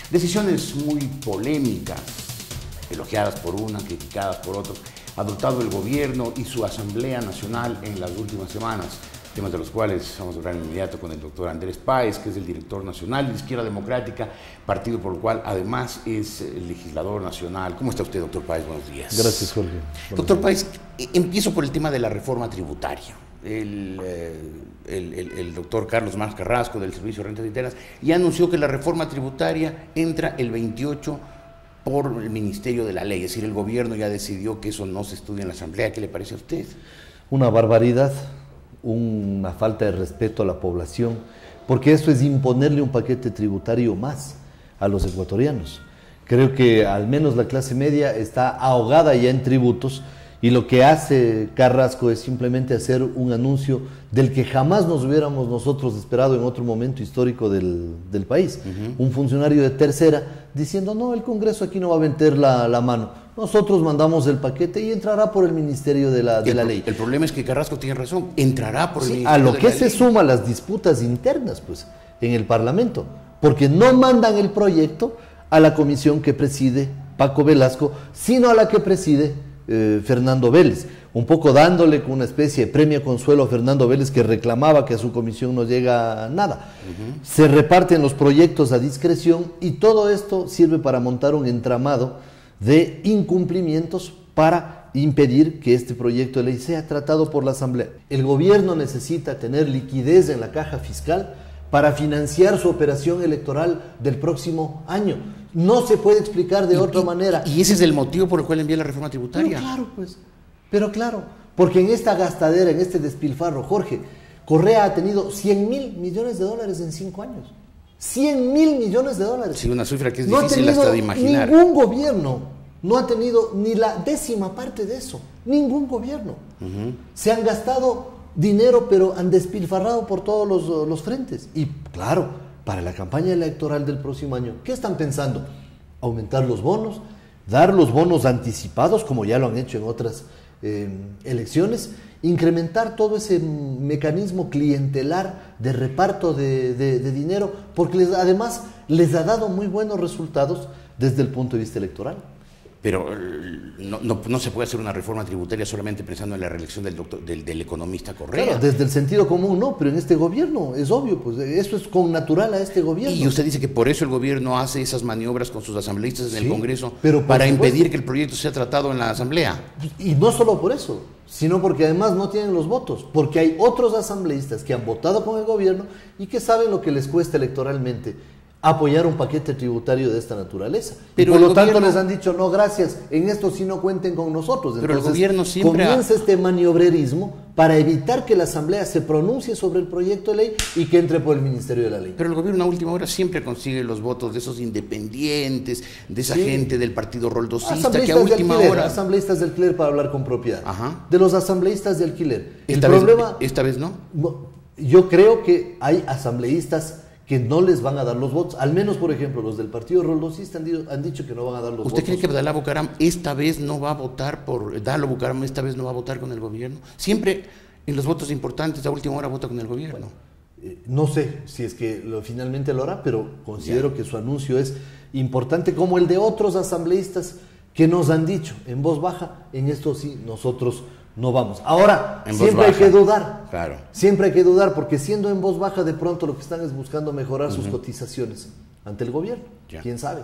Decisiones muy polémicas, elogiadas por una, criticadas por otros, ha adoptado el gobierno y su Asamblea Nacional en las últimas semanas, temas de los cuales vamos a hablar de inmediato con el doctor Andrés Páez, que es el director nacional de Izquierda Democrática, partido por el cual además es legislador nacional. ¿Cómo está usted, doctor Páez? Buenos días. Gracias, Jorge. Doctor Páez, empiezo por el tema de la reforma tributaria. El doctor Carlos Marx Carrasco del Servicio de Rentas Internas ya anunció que la reforma tributaria entra el 28 por el Ministerio de la Ley, es decir, el gobierno ya decidió que eso no se estudia en la Asamblea. ¿Qué le parece a usted? Una barbaridad, una falta de respeto a la población, porque esto es imponerle un paquete tributario más a los ecuatorianos. Creo que al menos la clase media está ahogada ya en tributos, y lo que hace Carrasco es simplemente hacer un anuncio del que jamás nos hubiéramos nosotros esperado en otro momento histórico del país. Un funcionario de tercera diciendo, no, el Congreso aquí no va a meter la mano. Nosotros mandamos el paquete y entrará por el Ministerio de la Ley. El problema es que Carrasco tiene razón, entrará por el Ministerio de la Ley. A lo que se suma las disputas internas pues, en el Parlamento, porque no mandan el proyecto a la comisión que preside Paco Velasco, sino a la que preside Fernando Vélez, un poco dándole con una especie de premio consuelo a Fernando Vélez, que reclamaba que a su comisión no llega nada. Se reparten los proyectos a discreción y todo esto sirve para montar un entramado de incumplimientos para impedir que este proyecto de ley sea tratado por la Asamblea. El gobierno necesita tener liquidez en la caja fiscal para financiar su operación electoral del próximo año. No se puede explicar de otra manera. Y ese es el motivo por el cual envía la reforma tributaria. Pero claro, porque en esta gastadera, en este despilfarro, Jorge, Correa ha tenido 100.000 millones de dólares en 5 años. 100.000 millones de dólares. Sí, una cifra que es difícil hasta de imaginar. Ningún gobierno no ha tenido ni la décima parte de eso. Ningún gobierno. Se han gastado dinero, pero han despilfarrado por todos los frentes. Y claro, para la campaña electoral del próximo año, ¿qué están pensando? Aumentar los bonos, dar los bonos anticipados, como ya lo han hecho en otras elecciones, incrementar todo ese mecanismo clientelar de reparto de dinero, porque además les ha dado muy buenos resultados desde el punto de vista electoral. Pero no se puede hacer una reforma tributaria solamente pensando en la reelección del economista Correa. Claro, desde el sentido común no, pero en este gobierno es obvio, pues eso es connatural a este gobierno. Y usted dice que por eso el gobierno hace esas maniobras con sus asambleístas en el Congreso, pero para impedir que el proyecto sea tratado en la Asamblea. Y no solo por eso, sino porque además no tienen los votos, porque hay otros asambleístas que han votado con el gobierno y que saben lo que les cuesta electoralmente apoyar un paquete tributario de esta naturaleza. Pero por lo tanto les han dicho, no, gracias, en esto sí no cuenten con nosotros. Pero entonces, el gobierno siempre comienza este maniobrerismo para evitar que la Asamblea se pronuncie sobre el proyecto de ley y que entre por el Ministerio de la Ley. Pero el gobierno a última hora siempre consigue los votos de esos independientes, de esa gente del partido roldosista, que a última hora... Asambleístas de alquiler, para hablar con propiedad. De los asambleístas de alquiler. Esta vez no. Yo creo que hay asambleístas que no les van a dar los votos, al menos, por ejemplo, los del partido roldosista han dicho que no van a dar los votos. ¿Usted cree que Dalo Bucaram esta vez no va a votar esta vez no va a votar con el gobierno? Siempre en los votos importantes a última hora vota con el gobierno. No sé si es que finalmente lo hará, pero considero que su anuncio es importante, como el de otros asambleístas que nos han dicho en voz baja, en esto sí nosotros no vamos. Ahora, siempre hay que dudar. Claro. Siempre hay que dudar, porque siendo en voz baja, de pronto lo que están es buscando mejorar sus cotizaciones ante el gobierno. ¿Quién sabe?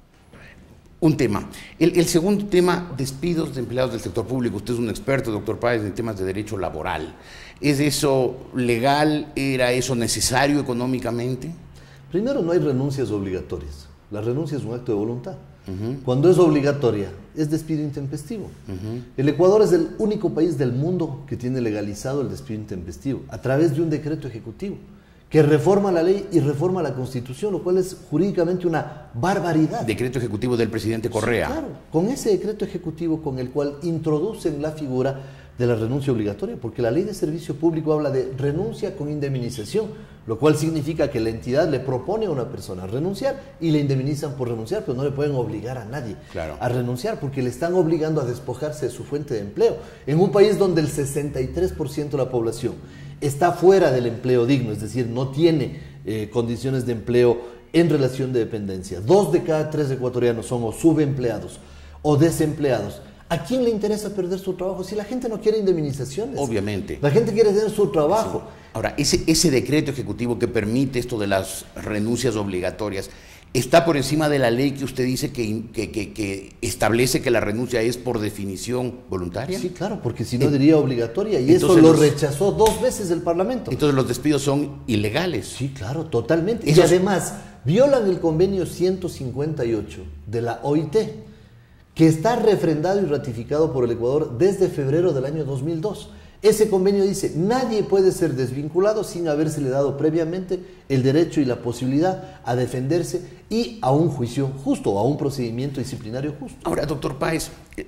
Un tema. El segundo tema, despidos de empleados del sector público. Usted es un experto, doctor Páez, en temas de derecho laboral. ¿Es eso legal? ¿Era eso necesario económicamente? Primero, no hay renuncias obligatorias. La renuncia es un acto de voluntad. Cuando es obligatoria, es despido intempestivo. El Ecuador es el único país del mundo que tiene legalizado el despido intempestivo a través de un decreto ejecutivo que reforma la ley y reforma la Constitución, lo cual es jurídicamente una barbaridad. Decreto ejecutivo del presidente Correa. Sí, claro, con ese decreto ejecutivo con el cual introducen la figura de la renuncia obligatoria, porque la ley de servicio público habla de renuncia con indemnización, lo cual significa que la entidad le propone a una persona renunciar y le indemnizan por renunciar, pero no le pueden obligar a nadie a renunciar, porque le están obligando a despojarse de su fuente de empleo. En un país donde el 63% de la población está fuera del empleo digno, es decir, no tiene condiciones de empleo en relación de dependencia. 2 de cada 3 ecuatorianos son o subempleados o desempleados. ¿A quién le interesa perder su trabajo? Si la gente no quiere indemnizaciones. Obviamente. La gente quiere tener su trabajo. Sí. Ahora, ese decreto ejecutivo que permite esto de las renuncias obligatorias, ¿está por encima de la ley que usted dice que establece que la renuncia es por definición voluntaria? Sí, claro, porque si no diría obligatoria, y entonces eso lo rechazó 2 veces el Parlamento. Entonces los despidos son ilegales. Sí, claro, totalmente. Y además violan el convenio 158 de la OIT, que está refrendado y ratificado por el Ecuador desde febrero del año 2002. Ese convenio dice, nadie puede ser desvinculado sin habérsele dado previamente el derecho y la posibilidad a defenderse y a un juicio justo, a un procedimiento disciplinario justo. Ahora, doctor Páez,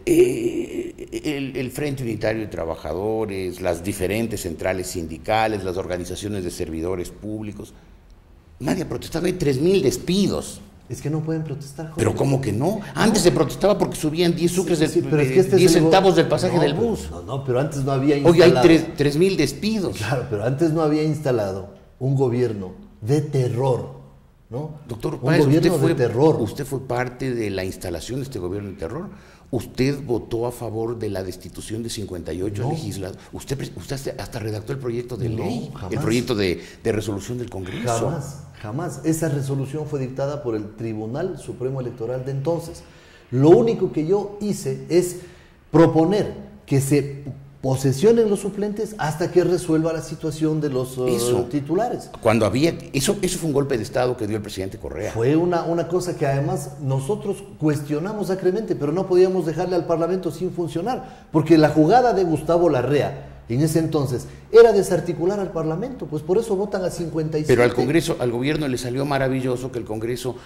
el Frente Unitario de Trabajadores, las diferentes centrales sindicales, las organizaciones de servidores públicos, nadie ha protestado, hay 3.000 despidos. Es que no pueden protestar, Jorge. Pero ¿cómo que no? Antes se protestaba porque subían 10 sucres, pero es que 10 centavos del pasaje del bus. Pero antes no había instalado... Hoy hay 3.000 despidos. Claro, pero antes no había instalado un gobierno de terror, ¿no? Doctor Páez, un gobierno de terror. Usted fue parte de la instalación de este gobierno de terror. Usted votó a favor de la destitución de 58 legisladores. Usted hasta redactó el proyecto de ley, jamás. El proyecto de resolución del Congreso. Jamás. Esa resolución fue dictada por el Tribunal Supremo Electoral de entonces. Lo único que yo hice es proponer que se posesionen los suplentes hasta que resuelva la situación de los titulares. Cuando había... Eso fue un golpe de Estado que dio el presidente Correa. Fue una cosa que además nosotros cuestionamos acremente, pero no podíamos dejarle al Parlamento sin funcionar, porque la jugada de Gustavo Larrea en ese entonces era desarticular al Parlamento, pues por eso votan a 57. Pero al Congreso, al gobierno le salió maravilloso que el Congreso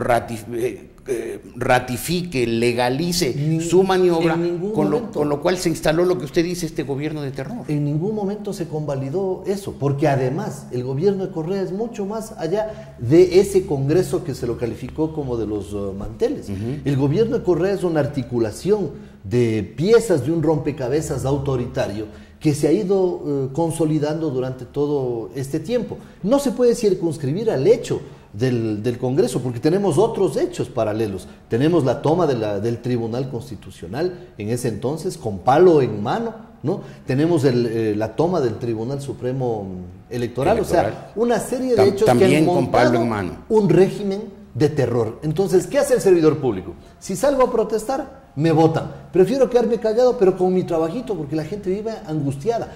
ratifique, legalice su maniobra, con lo cual se instaló lo que usted dice, este gobierno de terror. En ningún momento se convalidó eso, porque además el gobierno de Correa es mucho más allá de ese Congreso que se lo calificó como de los manteles. El gobierno de Correa es una articulación de piezas de un rompecabezas autoritario que se ha ido consolidando durante todo este tiempo. No se puede circunscribir al hecho del Congreso, porque tenemos otros hechos paralelos. Tenemos la toma del Tribunal Constitucional en ese entonces, con palo en mano, ¿no? Tenemos la toma del Tribunal Supremo Electoral, o sea, una serie de hechos que han montado un régimen de terror. Entonces, ¿qué hace el servidor público? Si salgo a protestar, me votan. Prefiero quedarme callado, pero con mi trabajito, porque la gente vive angustiada.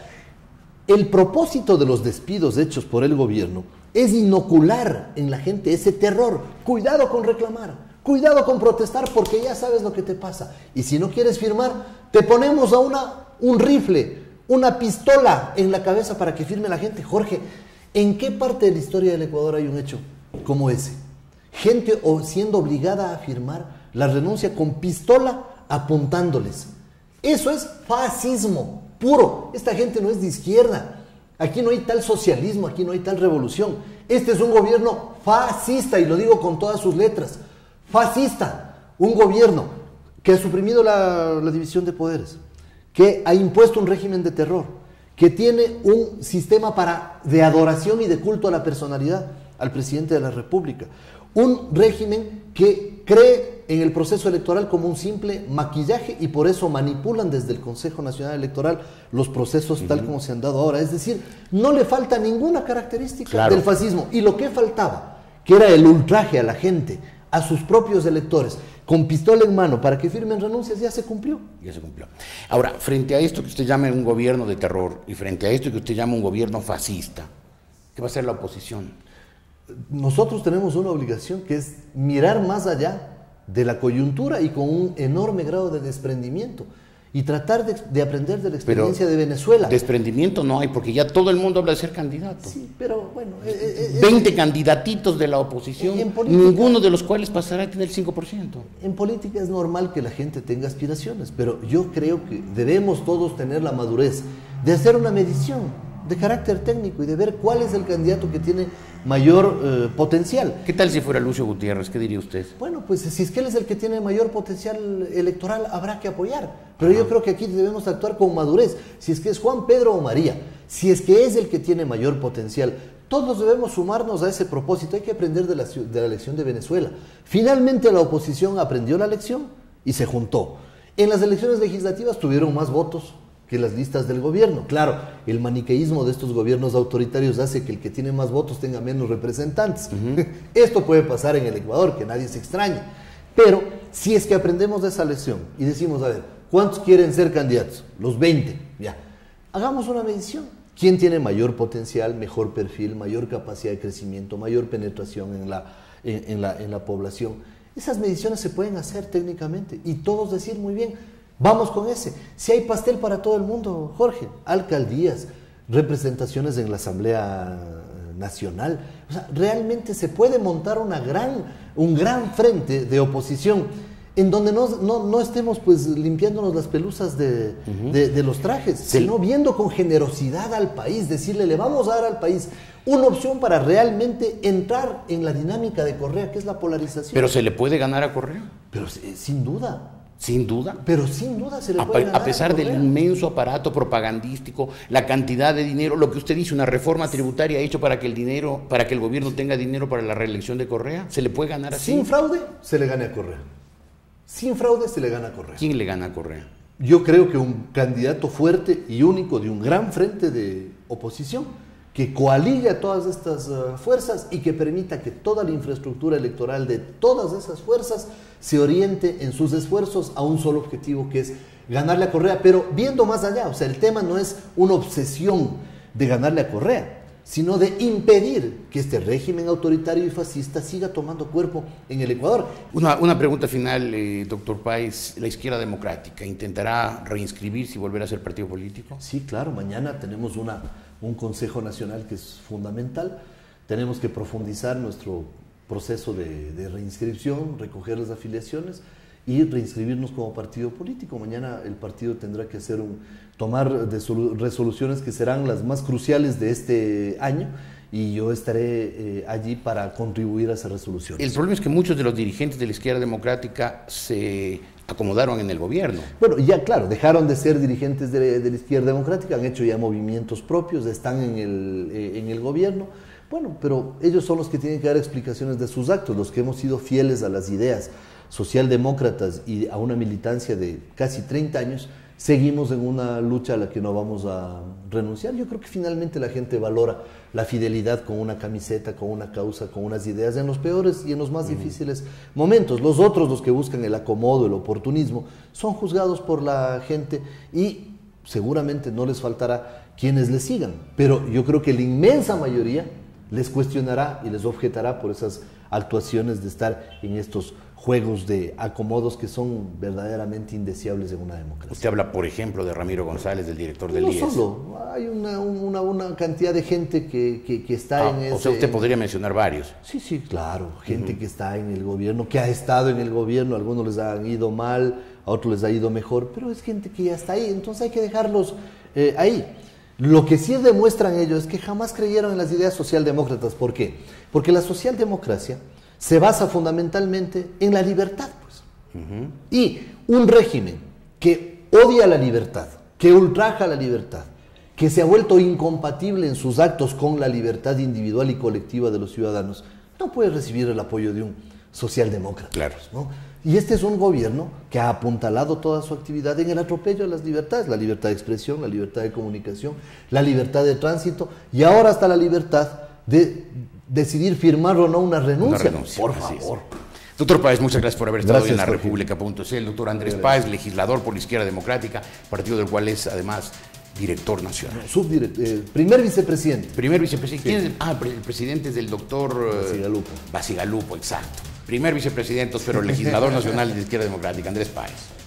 El propósito de los despidos hechos por el gobierno es inocular en la gente ese terror. Cuidado con reclamar, cuidado con protestar, porque ya sabes lo que te pasa. Y si no quieres firmar, te ponemos un rifle, una pistola en la cabeza para que firme la gente. Jorge, ¿en qué parte de la historia del Ecuador hay un hecho como ese? Gente siendo obligada a firmar la renuncia con pistola apuntándoles. Eso es fascismo puro. Esta gente no es de izquierda. Aquí no hay tal socialismo, aquí no hay tal revolución. Este es un gobierno fascista, y lo digo con todas sus letras. Fascista. Un gobierno que ha suprimido la división de poderes, que ha impuesto un régimen de terror, que tiene un sistema de adoración y de culto a la personalidad, al presidente de la República. Un régimen que cree en el proceso electoral como un simple maquillaje, y por eso manipulan desde el Consejo Nacional Electoral los procesos tal como se han dado ahora. Es decir, no le falta ninguna característica del fascismo. Y lo que faltaba, que era el ultraje a la gente, a sus propios electores, con pistola en mano para que firmen renuncias, ya se cumplió. Ya se cumplió. Ahora, frente a esto que usted llama un gobierno de terror, y frente a esto que usted llama un gobierno fascista, ¿qué va a hacer la oposición? Nosotros tenemos una obligación, que es mirar más allá de la coyuntura y con un enorme grado de desprendimiento, y tratar de aprender de la experiencia de Venezuela. Desprendimiento no hay, porque ya todo el mundo habla de ser candidato. Sí, pero bueno... 20 candidatitos de la oposición, ninguno de los cuales pasará a tener el 5%. En política es normal que la gente tenga aspiraciones, pero yo creo que debemos todos tener la madurez de hacer una medición de carácter técnico y de ver cuál es el candidato que tiene mayor potencial. ¿Qué tal si fuera Lucio Gutiérrez? ¿Qué diría usted? Bueno, pues si es que él es el que tiene mayor potencial electoral, habrá que apoyar. Pero yo creo que aquí debemos actuar con madurez. Si es que es Juan, Pedro o María, si es que es el que tiene mayor potencial. Todos debemos sumarnos a ese propósito. Hay que aprender de la lección de Venezuela. Finalmente la oposición aprendió la lección y se juntó. En las elecciones legislativas tuvieron más votos que las listas del gobierno. Claro, el maniqueísmo de estos gobiernos autoritarios hace que el que tiene más votos tenga menos representantes. Esto puede pasar en el Ecuador, que nadie se extrañe. Pero si es que aprendemos de esa lección y decimos, a ver, ¿cuántos quieren ser candidatos? Los 20, ya. Hagamos una medición. ¿Quién tiene mayor potencial, mejor perfil, mayor capacidad de crecimiento, mayor penetración en la población? Esas mediciones se pueden hacer técnicamente y todos decir muy bien, vamos con ese. Si hay pastel para todo el mundo, Jorge, alcaldías, representaciones en la Asamblea Nacional, o sea, realmente se puede montar un gran frente de oposición en donde no estemos pues limpiándonos las pelusas de los trajes, sino viendo con generosidad al país, decirle, le vamos a dar al país una opción para realmente entrar en la dinámica de Correa, que es la polarización. ¿Pero se le puede ganar a Correa? Pero sin duda. ¿Sin duda? Pero sin duda se le puede ganar a pesar del inmenso aparato propagandístico, la cantidad de dinero, lo que usted dice, una reforma tributaria hecho para que el gobierno tenga dinero para la reelección de Correa, ¿se le puede ganar así? Sin fraude, se le gana a Correa. Sin fraude se le gana a Correa. ¿Quién le gana a Correa? Yo creo que un candidato fuerte y único de un gran frente de oposición que coaligue a todas estas fuerzas y que permita que toda la infraestructura electoral de todas esas fuerzas se oriente en sus esfuerzos a un solo objetivo, que es ganarle a Correa, pero viendo más allá. O sea, el tema no es una obsesión de ganarle a Correa, sino de impedir que este régimen autoritario y fascista siga tomando cuerpo en el Ecuador. Una pregunta final, doctor Páez. ¿La izquierda democrática intentará reinscribirse y volver a ser partido político? Sí, claro. Mañana tenemos un Consejo Nacional que es fundamental. Tenemos que profundizar nuestro proceso de reinscripción, recoger las afiliaciones y reinscribirnos como partido político. Mañana el partido tendrá que tomar resoluciones que serán las más cruciales de este año y yo estaré allí para contribuir a esas resoluciones. El problema es que muchos de los dirigentes de la izquierda democrática se acomodaron en el gobierno. Bueno, ya claro, dejaron de ser dirigentes de la izquierda democrática, han hecho ya movimientos propios, están en el gobierno. Bueno, pero ellos son los que tienen que dar explicaciones de sus actos, los que hemos sido fieles a las ideas socialdemócratas y a una militancia de casi 30 años, seguimos en una lucha a la que no vamos a renunciar. Yo creo que finalmente la gente valora la fidelidad con una camiseta, con una causa, con unas ideas en los peores y en los más difíciles momentos. Los otros, los que buscan el acomodo, el oportunismo, son juzgados por la gente y seguramente no les faltará quienes les sigan, pero yo creo que la inmensa mayoría les cuestionará y les objetará por esas actuaciones de estar en estos juegos de acomodos que son verdaderamente indeseables en una democracia. Usted habla, por ejemplo, de Ramiro González, del director del IES. No solo, hay una cantidad de gente que está en ese... O sea, usted podría mencionar varios. Sí, claro, gente que está en el gobierno, que ha estado en el gobierno, a algunos les han ido mal, a otros les ha ido mejor, pero es gente que ya está ahí, entonces hay que dejarlos ahí. Lo que sí demuestran ellos es que jamás creyeron en las ideas socialdemócratas. ¿Por qué? Porque la socialdemocracia se basa fundamentalmente en la libertad, pues. Y un régimen que odia la libertad, que ultraja la libertad, que se ha vuelto incompatible en sus actos con la libertad individual y colectiva de los ciudadanos, no puede recibir el apoyo de un socialdemócrata. Claro. ¿No? Y este es un gobierno que ha apuntalado toda su actividad en el atropello a las libertades, la libertad de expresión, la libertad de comunicación, la libertad de tránsito y ahora hasta la libertad de decidir firmar o no una renuncia. Por favor. Doctor Páez, muchas gracias por haber estado hoy en la Jorge. República.c. El doctor Andrés Páez, legislador por la Izquierda Democrática, partido del cual es además director nacional. Primer vicepresidente. Primer vicepresidente. ¿Quién es? El presidente es del doctor Bacigalupo. Bacigalupo, exacto. Primer vicepresidente, pero legislador nacional de la Izquierda Democrática, Andrés Páez.